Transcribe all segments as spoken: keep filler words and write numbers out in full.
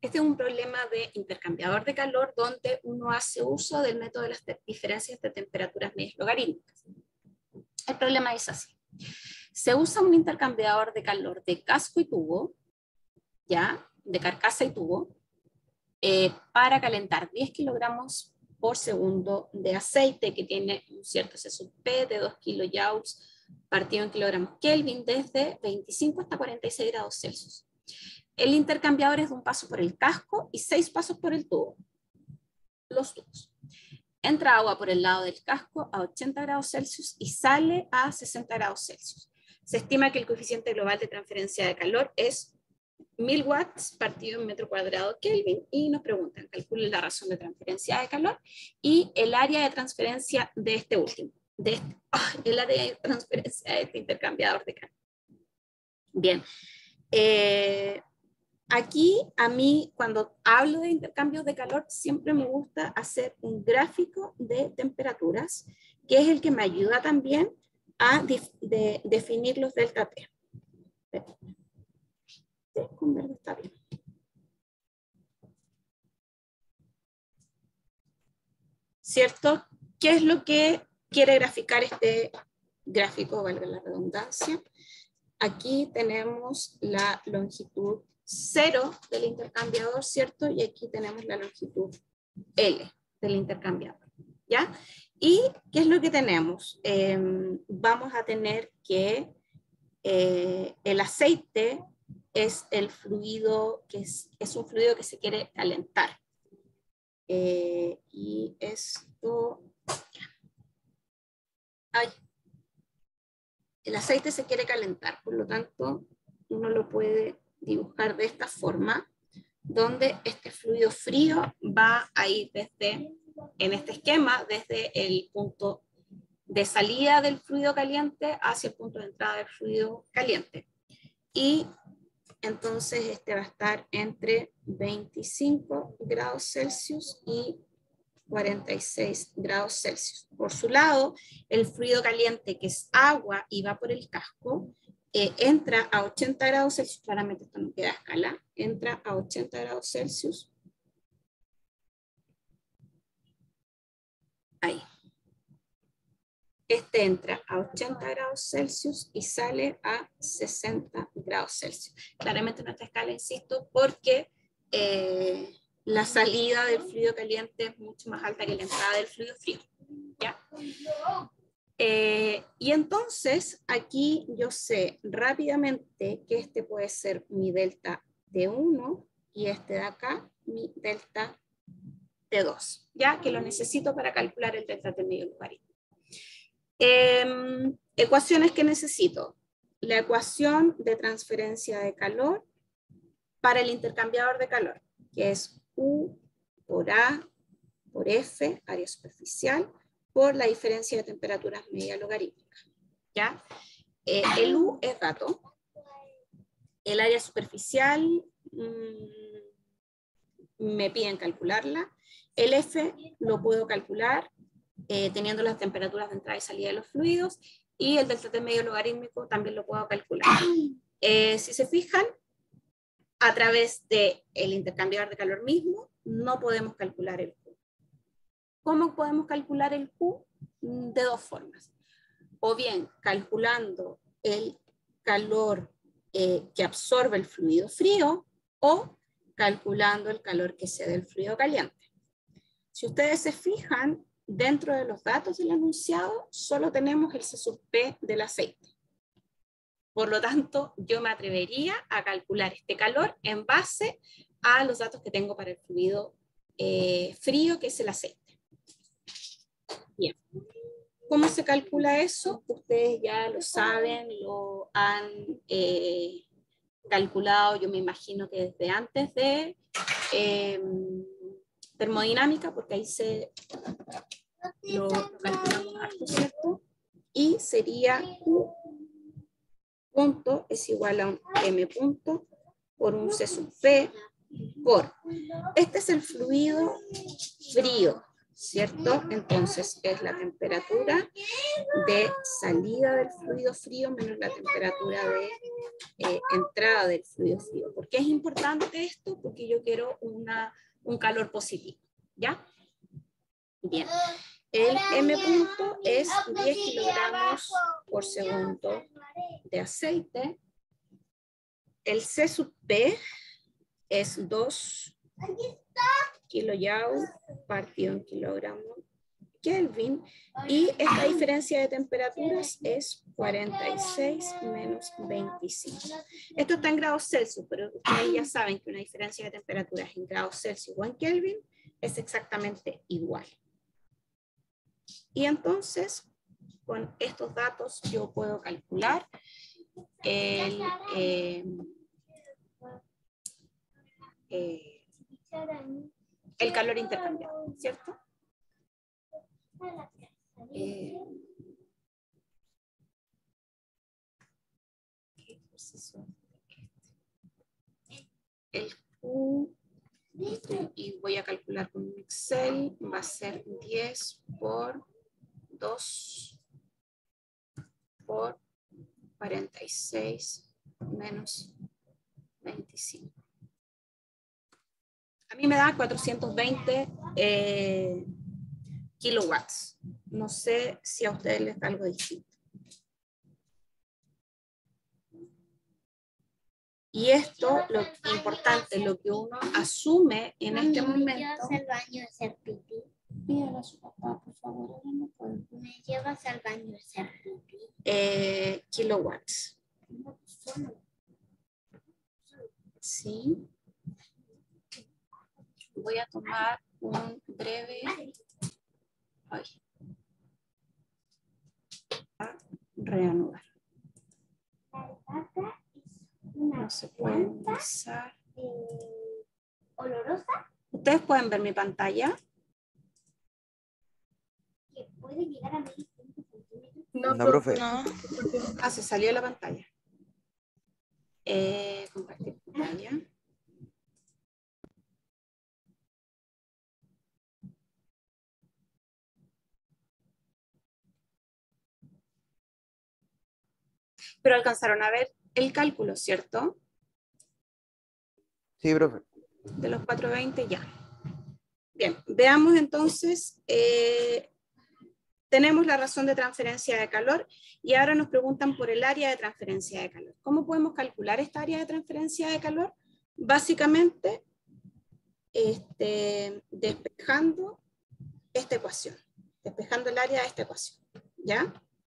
Este es un problema de intercambiador de calor donde uno hace uso del método de las diferencias de temperaturas medias logarítmicas. El problema es así. Se usa un intercambiador de calor de casco y tubo, ¿ya? De carcasa y tubo, eh, para calentar diez kilogramos por segundo de aceite que tiene un cierto C sub P de dos kilojoules partido en kilogramos Kelvin desde veinticinco hasta cuarenta y seis grados Celsius. El intercambiador es de un paso por el casco y seis pasos por el tubo. Los tubos. Entra agua por el lado del casco a ochenta grados Celsius y sale a sesenta grados Celsius. Se estima que el coeficiente global de transferencia de calor es mil watts partido en metro cuadrado Kelvin y nos preguntan, calculen la razón de transferencia de calor y el área de transferencia de este último, de este, oh, el área de transferencia de este intercambiador de calor. Bien, eh, aquí a mí cuando hablo de intercambios de calor siempre me gusta hacer un gráfico de temperaturas que es el que me ayuda también a de, de, definir los delta T. Sí, con verde está bien. ¿Cierto? ¿Qué es lo que quiere graficar este gráfico, valga la redundancia? Aquí tenemos la longitud cero del intercambiador, ¿cierto? Y aquí tenemos la longitud L del intercambiador, ¿ya? ¿Y qué es lo que tenemos? Eh, vamos a tener que eh, el aceite es el fluido, que es, es un fluido que se quiere calentar. Eh, y esto... Ay, el aceite se quiere calentar, por lo tanto, uno lo puede dibujar de esta forma, donde este fluido frío va a ir desde, en este esquema, desde el punto de salida del fluido caliente hacia el punto de entrada del fluido caliente. Y entonces este va a estar entre veinticinco grados Celsius y cuarenta y seis grados Celsius. Por su lado, el fluido caliente, que es agua y va por el casco, eh, entra a ochenta grados Celsius, claramente esto no queda a escala, entra a ochenta grados Celsius. Ahí. Este entra a ochenta grados Celsius y sale a sesenta grados Celsius. Claramente nuestra escala, insisto, porque eh, la salida del fluido caliente es mucho más alta que la entrada del fluido frío. ¿Ya? Eh, y entonces aquí yo sé rápidamente que este puede ser mi delta T uno y este de acá mi delta T dos, ya que lo necesito para calcular el delta T medio logarítmico. Eh, ecuaciones que necesito. La ecuación de transferencia de calor para el intercambiador de calor, que es U por A por F, área superficial, por la diferencia de temperaturas media logarítmica. ¿Ya? Eh, el U es dato. El área superficial mmm, me piden calcularla. El F lo puedo calcular eh, teniendo las temperaturas de entrada y salida de los fluidos, y el delta T medio logarítmico también lo puedo calcular. Eh, si se fijan, a través del intercambiador de calor mismo, no podemos calcular el Q. ¿Cómo podemos calcular el Q? De dos formas. O bien calculando el calor eh, que absorbe el fluido frío, o calculando el calor que cede el fluido caliente. Si ustedes se fijan, dentro de los datos del enunciado, solo tenemos el C sub P del aceite. Por lo tanto, yo me atrevería a calcular este calor en base a los datos que tengo para el fluido eh, frío, que es el aceite. Bien. ¿Cómo se calcula eso? Ustedes ya lo saben, lo han eh, calculado, yo me imagino que desde antes de eh, termodinámica, porque ahí se lo, lo calculamos harto, ¿cierto? Y sería Q punto es igual a un M punto por un C sub P por, este es el fluido frío, ¿cierto? Entonces es la temperatura de salida del fluido frío menos la temperatura de eh, entrada del fluido frío. ¿Por qué es importante esto? Porque yo quiero una, un calor positivo, ¿ya? Bien. El M punto es diez kilogramos por segundo de aceite. El C sub P es dos kilojoule partido en kilogramo Kelvin, y esta diferencia de temperaturas es cuarenta y seis menos veinticinco. Esto está en grados Celsius, pero ustedes ya saben que una diferencia de temperaturas en grados Celsius o en Kelvin es exactamente igual. Y entonces, con estos datos yo puedo calcular el, eh, eh, el calor intercambiado, ¿cierto? Eh, el Q, y voy a calcular con un Excel, va a ser diez por dos por cuarenta y seis menos veinticinco. A mí me da cuatrocientos veinte eh, kilowatts. No sé si a ustedes les da algo distinto. Y esto, lo importante, lo que uno asume en este momento. ¿Me llevas al baño a hacer pipí? Pídale a su papá, por favor. No puedo. ¿Me llevas al baño a hacer pipí? Eh, kilowatts. Sí. Voy a tomar un breve. Ay. A reanudar. No se puede utilizar. Eh, ¿Olorosa? ¿Ustedes pueden ver mi pantalla? Que puede llegar a medir cinco centímetros. No, no, profe. No. Ah, se salió la pantalla. Eh, compartir pantalla. Pero alcanzaron a ver el cálculo, ¿cierto? Sí, profe. De los cuatrocientos veinte ya. Bien, veamos entonces, eh, tenemos la razón de transferencia de calor y ahora nos preguntan por el área de transferencia de calor. ¿Cómo podemos calcular esta área de transferencia de calor? Básicamente, este, despejando esta ecuación, despejando el área de esta ecuación, ¿ya?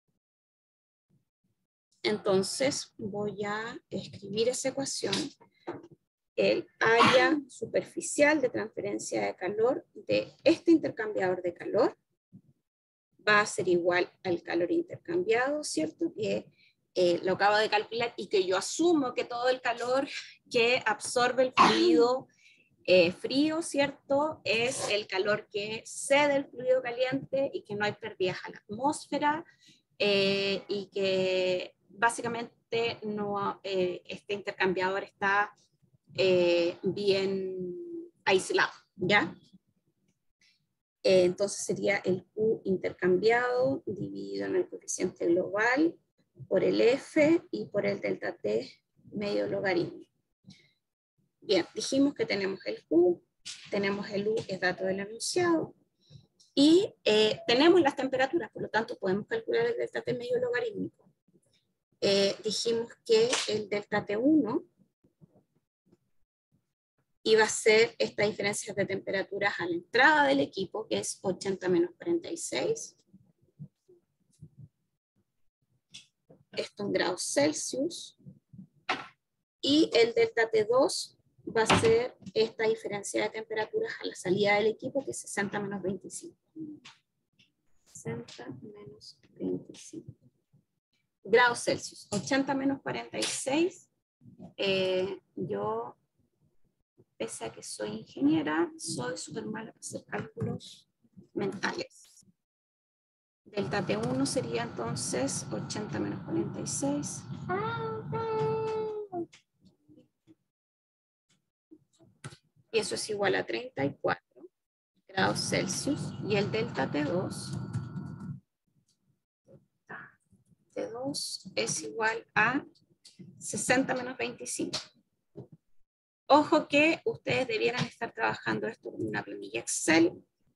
Entonces voy a escribir esa ecuación. El área superficial de transferencia de calor de este intercambiador de calor va a ser igual al calor intercambiado, ¿cierto? Que eh, lo acabo de calcular y que yo asumo que todo el calor que absorbe el fluido eh, frío, ¿cierto? Es el calor que cede el fluido caliente y que no hay pérdidas a la atmósfera eh, y que básicamente no, eh, este intercambiador está Eh, bien aislado, ¿ya? Eh, entonces sería el Q intercambiado dividido en el coeficiente global por el F y por el delta T medio logaritmo. Bien, dijimos que tenemos el Q, tenemos el U, es dato del enunciado, y eh, tenemos las temperaturas, por lo tanto podemos calcular el delta T medio logarítmico. Eh, dijimos que el delta T uno y va a ser esta diferencia de temperaturas a la entrada del equipo, que es ochenta menos cuarenta y seis. Esto en grados Celsius. Y el delta T dos va a ser esta diferencia de temperaturas a la salida del equipo, que es sesenta menos veinticinco. sesenta menos veinticinco. Grados Celsius. ochenta menos cuarenta y seis. Eh, yo... Pese a que soy ingeniera, soy súper mala para hacer cálculos mentales. Delta T uno sería entonces ochenta menos cuarenta y seis. Y eso es igual a treinta y cuatro grados Celsius y el delta T dos, T dos es igual a sesenta menos veinticinco. Ojo que ustedes debieran estar trabajando esto en una planilla Excel,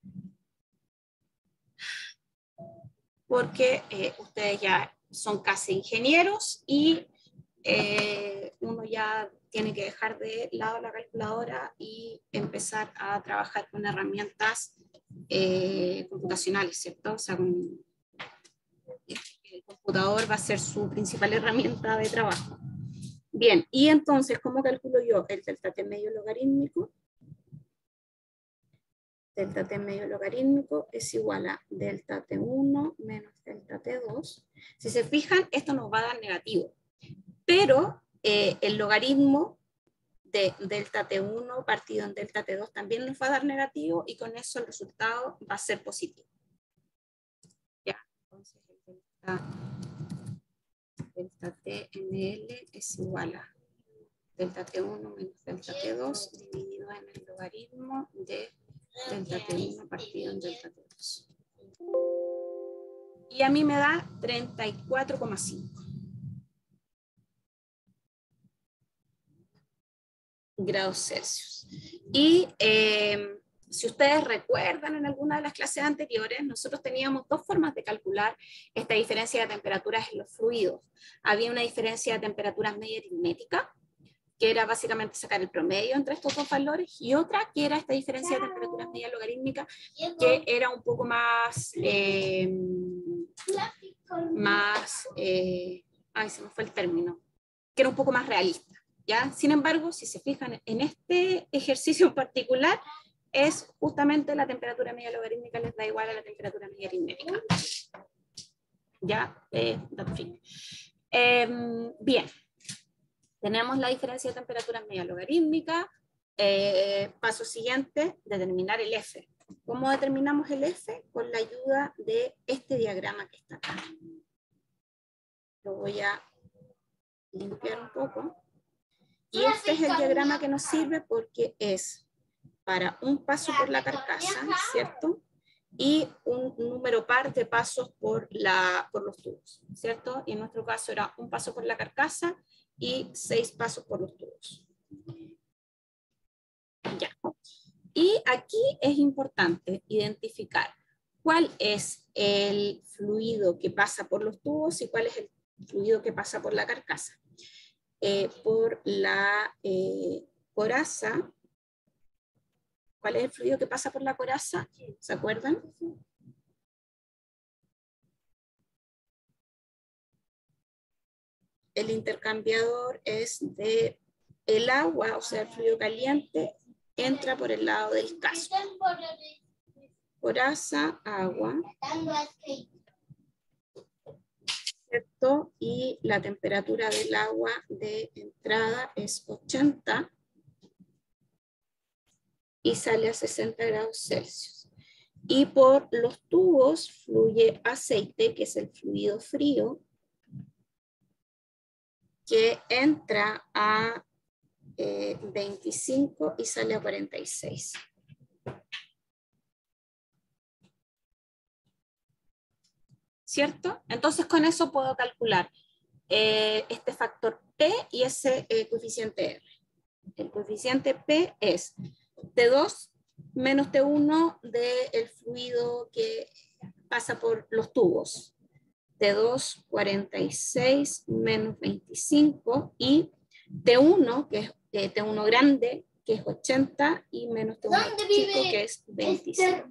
porque eh, ustedes ya son casi ingenieros y eh, uno ya tiene que dejar de lado la calculadora y empezar a trabajar con herramientas eh, computacionales, ¿cierto? O sea, con, el computador va a ser su principal herramienta de trabajo. Bien, y entonces, ¿cómo calculo yo el delta T medio logarítmico? Delta T medio logarítmico es igual a delta T uno menos delta T dos. Si se fijan, esto nos va a dar negativo, pero eh, el logaritmo de delta T uno partido en delta T dos también nos va a dar negativo y con eso el resultado va a ser positivo. Ya, entonces el delta, delta T M L es igual a delta T uno menos delta T dos dividido en el logaritmo de delta T uno partido en delta T dos. Y a mí me da treinta y cuatro coma cinco grados Celsius. Y eh, si ustedes recuerdan en alguna de las clases anteriores, nosotros teníamos dos formas de calcular esta diferencia de temperaturas en los fluidos. Había una diferencia de temperaturas media aritmética, que era básicamente sacar el promedio entre estos dos valores, y otra que era esta diferencia de temperaturas media logarítmica, que era un poco más, eh, más, eh, ay, se me fue el término, que era un poco más realista, ¿ya? Sin embargo, si se fijan en este ejercicio en particular, es justamente la temperatura media logarítmica les da igual a la temperatura media aritmética. ¿Ya? Eh, eh, bien. Tenemos la diferencia de temperaturas media logarítmica. Eh, paso siguiente, determinar el F. ¿Cómo determinamos el F? Con la ayuda de este diagrama que está acá. Lo voy a limpiar un poco. Y este es el diagrama que nos sirve porque es para un paso por la carcasa, ¿cierto? Y un número par de pasos por, la, por los tubos, ¿cierto? Y en nuestro caso era un paso por la carcasa y seis pasos por los tubos. Ya. Y aquí es importante identificar cuál es el fluido que pasa por los tubos y cuál es el fluido que pasa por la carcasa. Eh, por la eh, coraza, ¿cuál es el fluido que pasa por la coraza? ¿Se acuerdan? El intercambiador es de el agua, o sea, el fluido caliente, entra por el lado del casco. Coraza, agua, ¿cierto? Y la temperatura del agua de entrada es ochenta y sale a sesenta grados Celsius. Y por los tubos fluye aceite, que es el fluido frío, que entra a eh, veinticinco y sale a cuarenta y seis. ¿Cierto? Entonces con eso puedo calcular eh, este factor P y ese eh, coeficiente R. El coeficiente P es T dos menos T uno del fluido que pasa por los tubos. T dos, cuarenta y seis menos veinticinco y T uno, que es eh, T uno grande, que es ochenta, y menos T uno chico, que es veinticinco.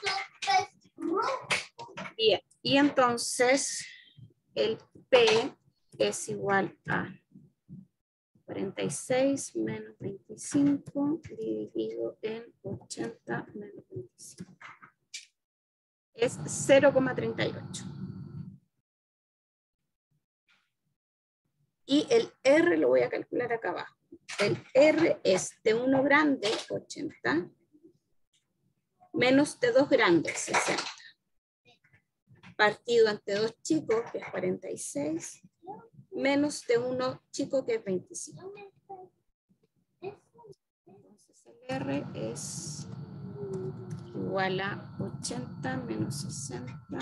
Bien, y entonces el P es igual a cuarenta y seis menos veinticinco dividido en ochenta menos veinticinco. Es cero coma treinta y ocho. Y el R lo voy a calcular acá abajo. El R es T uno grande, ochenta, menos T dos grande, sesenta. Partido en T dos chico, que es cuarenta y seis, menos T uno chico, que es veinticinco. Entonces el R es igual igual a ochenta menos sesenta.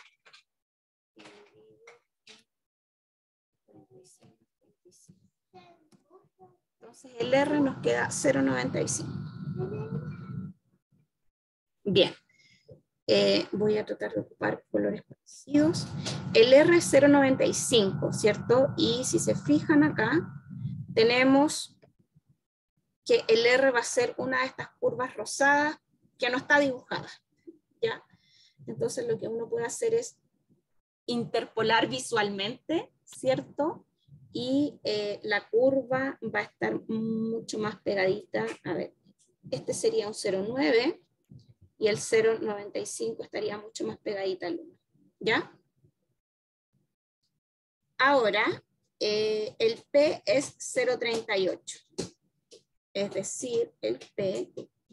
Entonces el R nos queda cero coma noventa y cinco. Bien. Eh, voy a tratar de ocupar colores parecidos. El R es cero coma noventa y cinco, ¿cierto? Y si se fijan acá, tenemos que el R va a ser una de estas curvas rosadas que no está dibujada, ¿ya? Entonces lo que uno puede hacer es interpolar visualmente, ¿cierto? Y eh, la curva va a estar mucho más pegadita. A ver, este sería un cero coma nueve y el cero coma noventa y cinco estaría mucho más pegadita al uno, ¿ya? Ahora, eh, el P es cero coma treinta y ocho. Es decir, el P,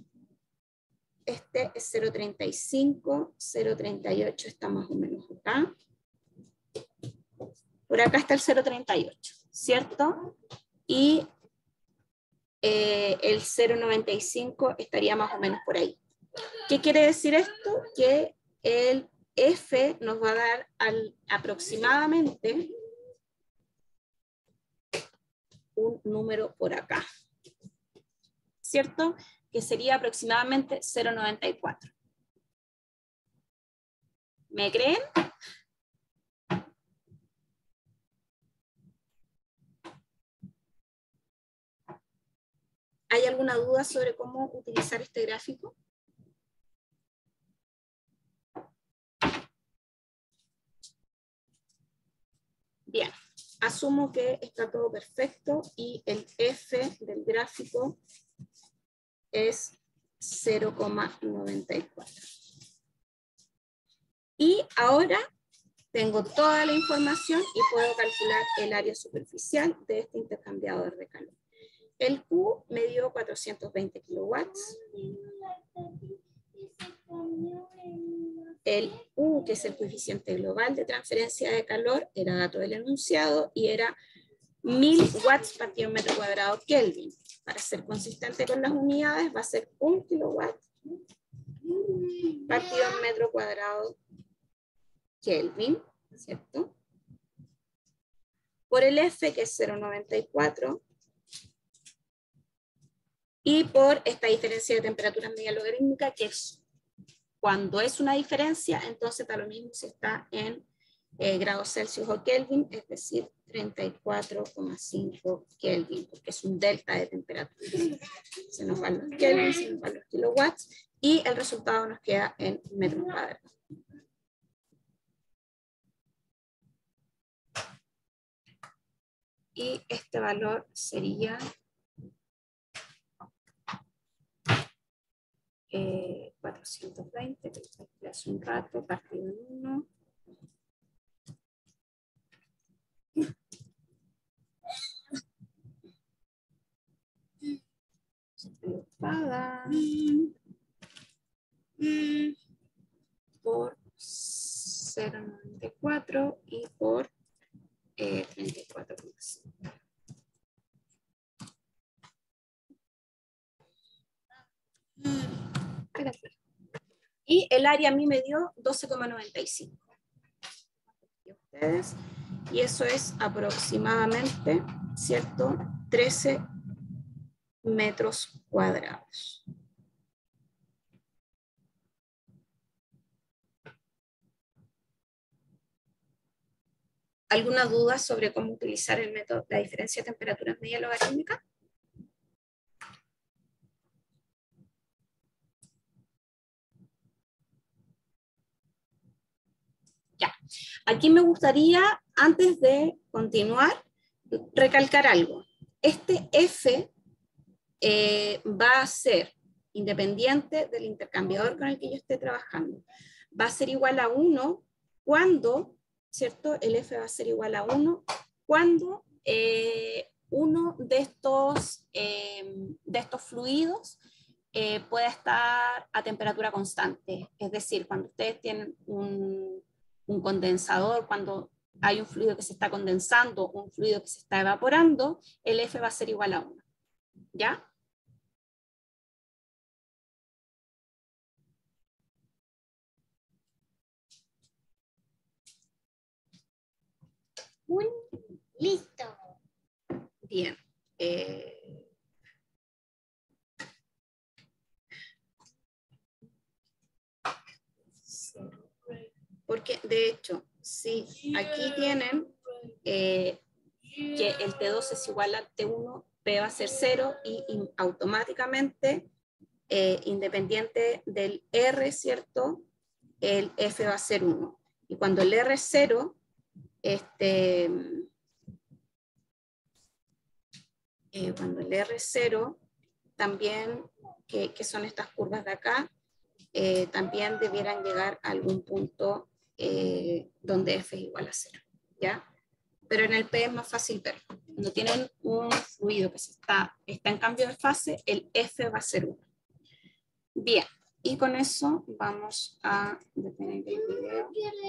este es cero coma treinta y cinco, cero coma treinta y ocho está más o menos acá. Por acá está el cero coma treinta y ocho, ¿cierto? Y eh, el cero coma noventa y cinco estaría más o menos por ahí. ¿Qué quiere decir esto? Que el F nos va a dar al, aproximadamente un número por acá, ¿cierto? Que sería aproximadamente cero coma noventa y cuatro. ¿Me creen? ¿Hay alguna duda sobre cómo utilizar este gráfico? Bien, asumo que está todo perfecto y el F del gráfico es cero coma noventa y cuatro. Y ahora tengo toda la información y puedo calcular el área superficial de este intercambiador de calor. El Q me dio cuatrocientos veinte kilowatts. El U, que es el coeficiente global de transferencia de calor, era dato del enunciado y era mil watts partido en metro cuadrado Kelvin. Para ser consistente con las unidades va a ser un kilowatt partido en metro cuadrado Kelvin, ¿cierto? Por el F, que es cero coma noventa y cuatro, y por esta diferencia de temperatura media logarítmica, que es cuando es una diferencia, entonces da lo mismo si está en eh, grados Celsius o Kelvin, es decir, treinta y cuatro coma cinco Kelvin, porque es un delta de temperatura. Se nos van los Kelvin, se nos van los kilowatts, y el resultado nos queda en metros cuadrados. Y este valor sería eh, cuatrocientos veinte, que lo hace un rato, partido en uno. Por cero coma noventa y cuatro y por eh, treinta y cuatro coma cinco. Y el área a mí me dio doce coma noventa y cinco. Y ustedes, y eso es aproximadamente, ¿cierto? trece metros cuadrados. ¿Alguna duda sobre cómo utilizar el método, la diferencia de temperaturas media logarítmica? Ya. Aquí me gustaría, antes de continuar, recalcar algo. Este F eh, va a ser independiente del intercambiador con el que yo esté trabajando. Va a ser igual a uno cuando, ¿cierto? El F va a ser igual a uno cuando eh, uno de estos, eh, de estos fluidos eh, pueda estar a temperatura constante. Es decir, cuando ustedes tienen un, un condensador, cuando hay un fluido que se está condensando, un fluido que se está evaporando, el F va a ser igual a uno. ¿Ya? Un, listo. Bien. Eh, porque de hecho, si aquí tienen eh, que el T dos es igual al T uno, P va a ser cero y, y automáticamente, eh, independiente del R, ¿cierto? El F va a ser uno. Y cuando el R es cero, este, eh, cuando el R es cero, también, que, que son estas curvas de acá, eh, también debieran llegar a algún punto eh, donde F es igual a cero, ¿ya? Pero en el P es más fácil ver. Cuando tienen un fluido que se está, está en cambio de fase, el F va a ser uno. Bien, y con eso vamos a detener el video.